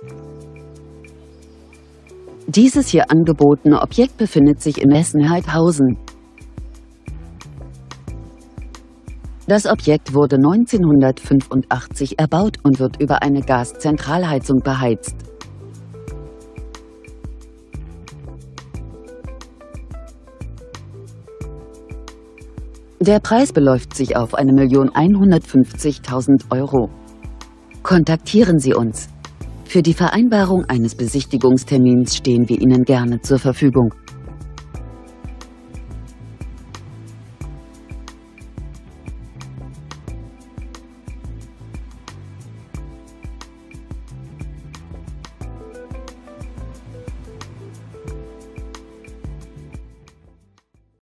Dieses hier angebotene Objekt befindet sich in Essen-Heidhausen. Das Objekt wurde 1985 erbaut und wird über eine Gaszentralheizung beheizt. Der Preis beläuft sich auf 1.150.000 €. Kontaktieren Sie uns. Für die Vereinbarung eines Besichtigungstermins stehen wir Ihnen gerne zur Verfügung.